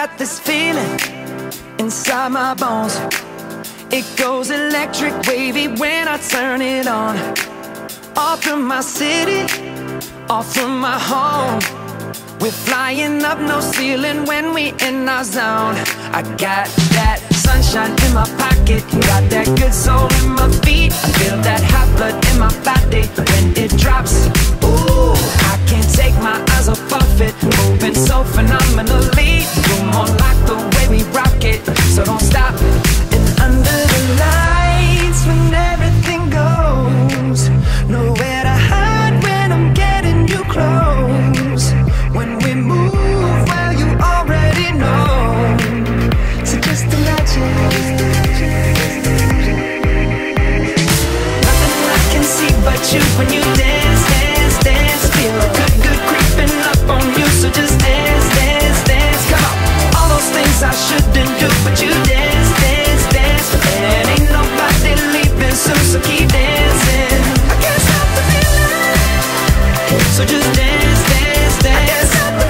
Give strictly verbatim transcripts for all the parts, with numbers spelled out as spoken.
got this feeling inside my bones. It goes electric wavy when I turn it on. Off from my city, off from my home. We're flying up, no ceiling when we in our zone. I got that sunshine in my pocket, got that good soul in my feet. I feel that hot blood in my body when it drops. Ooh, I can't take my eyes off of it, moving so phenomenally. You're more like the way we rock it, so don't stop. And under the lights when everything goes, nowhere to hide when I'm getting you close. When we move, well, you already know. So just imagine. Nothing I can see but you when you dance, dance, dance. Feel good, good creeping up on you. So just dance, dance, dance. Come on. All those things I shouldn't do, but you dance, dance, dance. And ain't nobody leaving soon, so keep dancing. I can't stop the feeling. So just dance, dance, dance.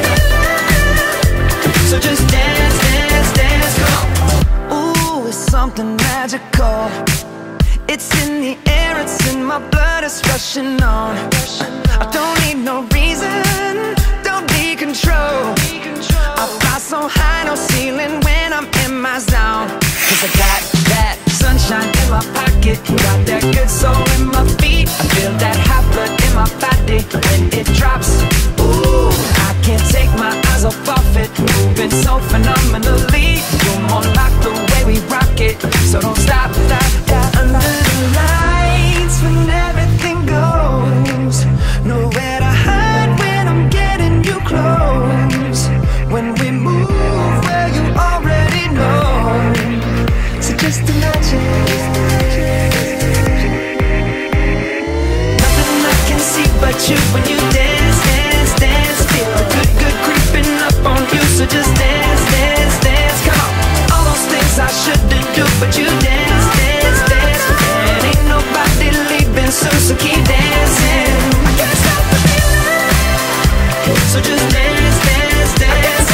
So just dance, dance, dance, come on. Ooh, it's something magical. It's in the air, it's in my blood, it's rushing on. I don't need no reason, don't need control. I fly so high, no ceiling when I'm in my zone. Cause I got that sunshine in my pocket, got that good soul in my feet. I feel that hot blood in my body when it drops. Ooh, I can't take my eyes off of it, moving so phenomenally. You're more like the way we rock it, so don't stop, stop, stop. Under the lights when everything goes, nowhere to hide when I'm getting you close. When we move, well, you already know. So just imagine. Nothing I can see but you when you dance, dance, dance. Feel good, good creeping up on you. So just dance, dance, dance. Come on. All those things I shouldn't do, but you dance, dance, dance. And ain't nobody leaving soon, so keep dancing. I can't stop the feeling. So just dance, dance, dance.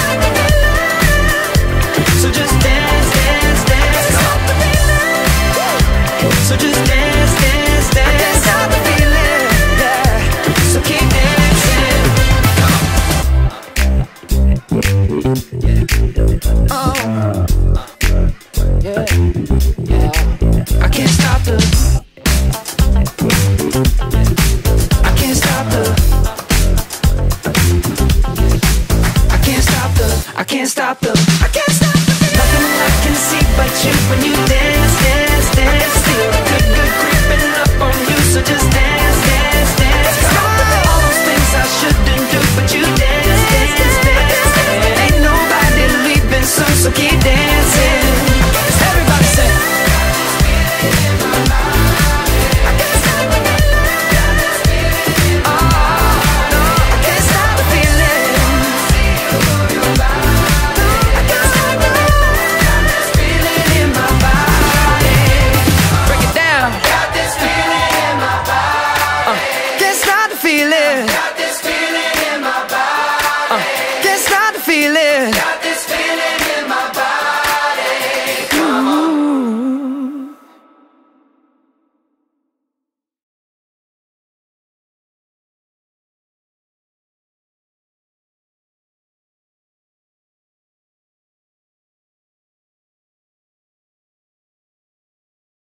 So just dance, dance, dance. Stop the feeling. So just dance, dance, dance. I can't stop the feeling, yeah. So keep dancing. Oh, yeah, yeah. I can't stop the.